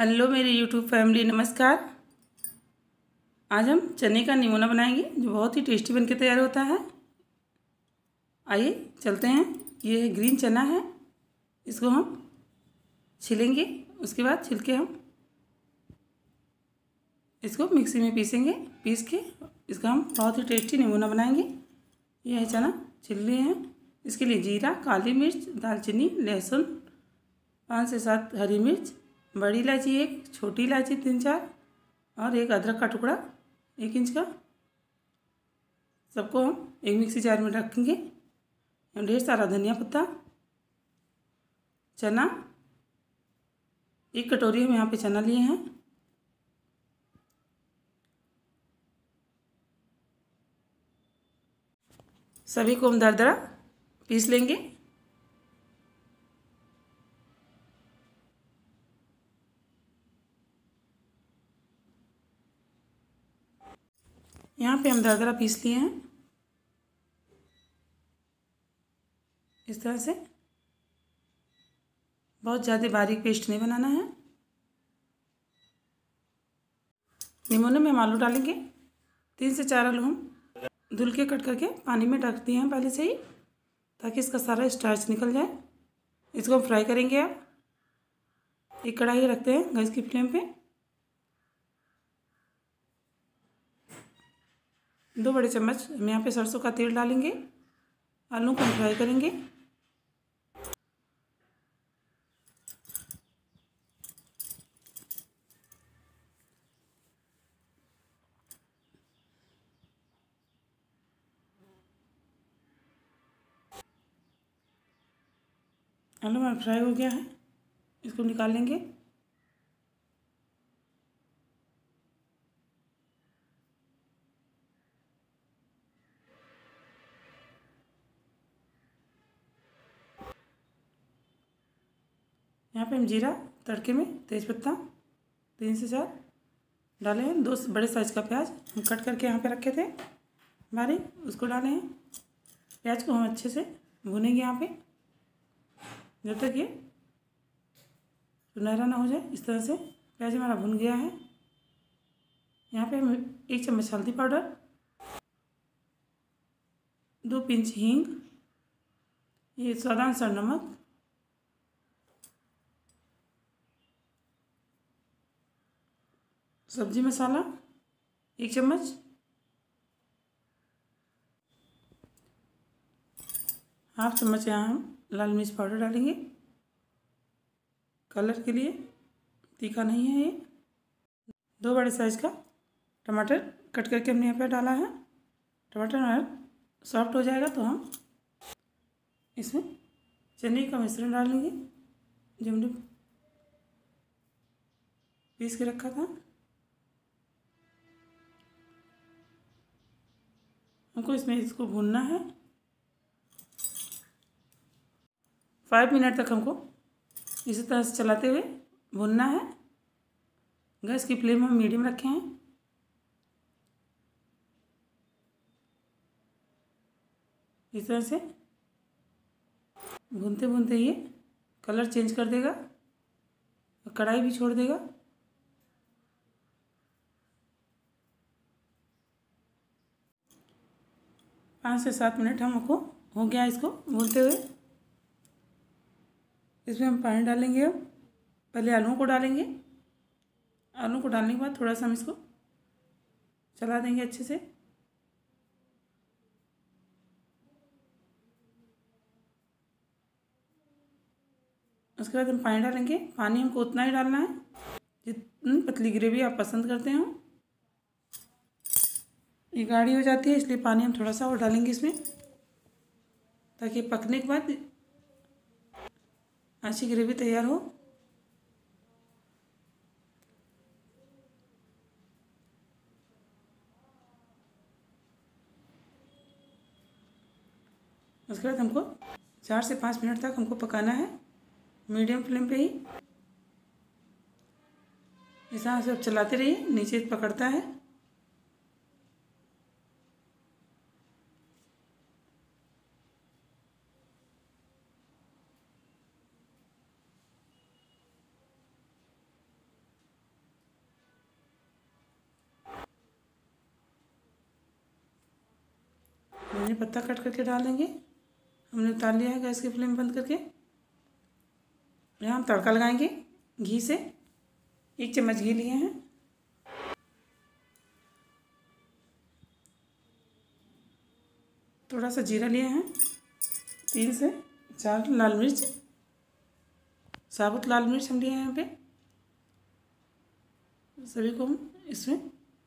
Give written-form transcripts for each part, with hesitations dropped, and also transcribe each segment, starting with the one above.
Hello मेरी YouTube family, नमस्कार। आज हम चने का निमोना बनाएंगे जो बहुत ही टेस्टी बनके तैयार होता है। आइए चलते हैं। ये ग्रीन चना है, इसको हम छीलेंगे। उसके बाद छिलके हम इसको मिक्सी में पीसेंगे। पीस के इसका हम बहुत ही टेस्टी निमोना बनाएंगे। ये है चना, छिल लिए हैं। इसके लिए जीरा, काली मिर्च, दालचीनी, लहसुन, 5 से 7 हरी मिर्च, बड़ी इलायची 1, छोटी इलायची 3-4 और एक अदरक का टुकड़ा 1 इंच का। सबको हम एक मिक्सी जार में रखेंगे। ढेर सारा धनिया पत्ता, चना, 1 कटोरी हम यहाँ पे चना लिए हैं। सभी को हम दरदरा पीस लेंगे। यहाँ पे हम दरदरा पीस लिए हैं इस तरह से। बहुत ज़्यादा बारीक पेस्ट नहीं बनाना है। निमोने में हम आलू डालेंगे। 3 से 4 आलू हम धुल के कट करके पानी में रख दिए हैं पहले से ही, ताकि इसका सारा स्टार्च निकल जाए। इसको हम फ्राई करेंगे। अब एक कढ़ाई रखते हैं गैस की फ्लेम पे। 2 बड़े चम्मच हम यहाँ पे सरसों का तेल डालेंगे। आलू को हम फ्राई करेंगे। आलू में फ्राई हो गया है, इसको निकाल लेंगे। यहाँ पे हम जीरा तड़के में, तेज़पत्ता 3 से 4 डाले हैं। 2 बड़े साइज़ का प्याज हम कट करके यहाँ पे रखे थे बारीक, उसको डाले हैं। प्याज को हम अच्छे से भूनेंगे यहाँ पे जब तक ये सुनहरा ना हो जाए। इस तरह से प्याज हमारा भुन गया है। यहाँ पे हम 1 चम्मच हल्दी पाउडर, 2 पिंच हींग, ये स्वादानुसार नमक, सब्जी मसाला 1 चम्मच, हाफ चम्मच यहाँ हम लाल मिर्च पाउडर डालेंगे कलर के लिए, तीखा नहीं है ये। 2 बड़े साइज़ का टमाटर कट करके हमने यहाँ पे डाला है। टमाटर हमारा सॉफ्ट हो जाएगा तो हम इसमें चने का मिश्रण डाल लेंगे जो हमने पीस के रखा था। हमको इसमें इसको भूनना है। 5 मिनट तक हमको इसी तरह से चलाते हुए भूनना है। गैस की फ्लेम हम मीडियम रखे हैं। इस तरह से भूनते भूनते ये कलर चेंज कर देगा और कढ़ाई भी छोड़ देगा। पाँच से 7 मिनट हमको हो गया इसको भूनते हुए। इसमें हम पानी डालेंगे। अब पहले आलूओं को डालेंगे। आलू को डालने के बाद थोड़ा सा हम इसको चला देंगे अच्छे से। उसके बाद हम पानी डालेंगे। पानी हमको उतना ही डालना है जितनी पतली ग्रेवी आप पसंद करते हो। ये गाढ़ी हो जाती है, इसलिए पानी हम थोड़ा सा और डालेंगे इसमें, ताकि पकने के बाद अच्छी ग्रेवी तैयार हो। उसके बाद हमको 4 से 5 मिनट तक हमको पकाना है मीडियम फ्लेम पे ही। इस तरह से आप चलाते रहिए, नीचे पकड़ता है। धनिया पत्ता कट करके डाल देंगे। हमने उतार लिया है गैस की फ्लेम बंद करके। यहाँ हम तड़का लगाएंगे घी से। 1 चम्मच घी लिए हैं। थोड़ा सा जीरा लिए हैं। 3 से 4 लाल मिर्च, साबुत लाल मिर्च हम लिए हैं यहाँ पे। सभी को हम इसमें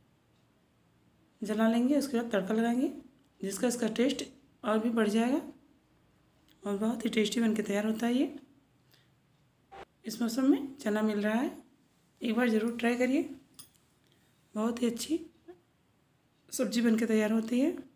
जला लेंगे। उसके बाद तड़का लगाएंगे, जिसका इसका टेस्ट और भी बढ़ जाएगा और बहुत ही टेस्टी बनके तैयार होता है ये। इस मौसम में चना मिल रहा है, एक बार ज़रूर ट्राई करिए। बहुत ही अच्छी सब्ज़ी बनके तैयार होती है।